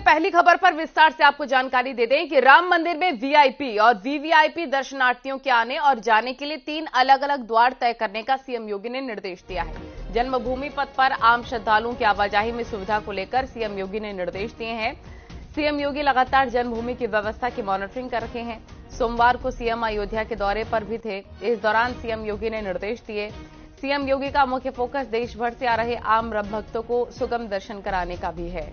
पहली खबर पर विस्तार से आपको जानकारी दे दें कि राम मंदिर में वीआईपी और वीवीआईपी दर्शनार्थियों के आने और जाने के लिए 3 अलग अलग द्वार तय करने का सीएम योगी ने निर्देश दिया है। जन्मभूमि पथ पर आम श्रद्धालुओं की आवाजाही में सुविधा को लेकर सीएम योगी ने निर्देश दिए हैं। सीएम योगी लगातार जन्मभूमि की व्यवस्था की मॉनिटरिंग कर रहे हैं। सोमवार को सीएम अयोध्या के दौरे पर भी थे। इस दौरान सीएम योगी ने निर्देश दिए। सीएम योगी का मुख्य फोकस देश भर से आ रहे आम भक्तों को सुगम दर्शन कराने का भी है।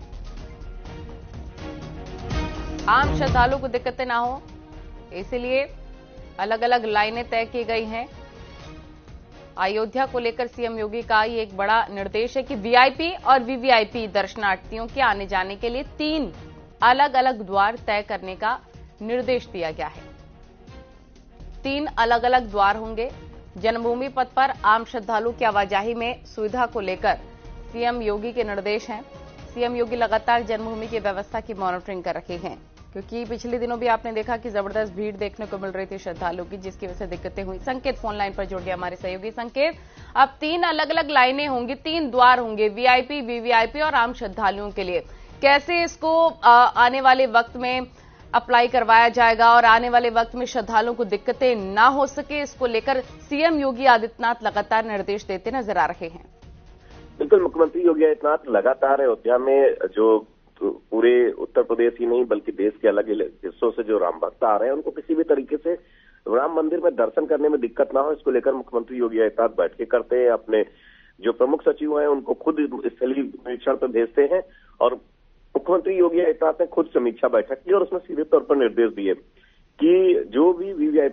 आम श्रद्धालुओं को दिक्कतें ना हो, इसलिए अलग अलग लाइनें तय की गई हैं। अयोध्या को लेकर सीएम योगी का ये एक बड़ा निर्देश है कि वीआईपी और वीवीआईपी दर्शनार्थियों के आने जाने के लिए 3 अलग अलग द्वार तय करने का निर्देश दिया गया है। 3 अलग अलग द्वार होंगे। जन्मभूमि पथ पर आम श्रद्धालुओं की आवाजाही में सुविधा को लेकर सीएम योगी के निर्देश हैं। सीएम योगी लगातार जन्मभूमि की व्यवस्था की मॉनिटरिंग कर रहे हैं, क्योंकि पिछले दिनों भी आपने देखा कि जबरदस्त भीड़ देखने को मिल रही थी श्रद्धालुओं की, जिसकी वजह से दिक्कतें हुई। संकेत फोन लाइन पर जुड़ गए हमारे सहयोगी। संकेत, अब 3 अलग अलग लाइनें होंगी, 3 द्वार होंगे, वीआईपी, वीवीआईपी और आम श्रद्धालुओं के लिए। कैसे इसको आने वाले वक्त में अप्लाई करवाया जाएगा और आने वाले वक्त में श्रद्धालुओं को दिक्कतें ना हो सके, इसको लेकर सीएम योगी आदित्यनाथ लगातार निर्देश देते नजर आ रहे हैं। बिल्कुल, मुख्यमंत्री योगी आदित्यनाथ लगातार अयोध्या में जो पूरे उत्तर प्रदेश ही नहीं बल्कि देश के अलग अलग हिस्सों से जो राम भक्त आ रहे हैं, उनको किसी भी तरीके से राम मंदिर में दर्शन करने में दिक्कत ना हो, इसको लेकर मुख्यमंत्री योगी आदित्यनाथ बैठकें करते हैं। अपने जो प्रमुख सचिव हैं उनको खुद स्थलीय निरीक्षण पर भेजते हैं और मुख्यमंत्री योगी आदित्यनाथ ने खुद समीक्षा बैठक की और उसमें सीधे तौर पर निर्देश दिए कि जो भी वीवीआईपी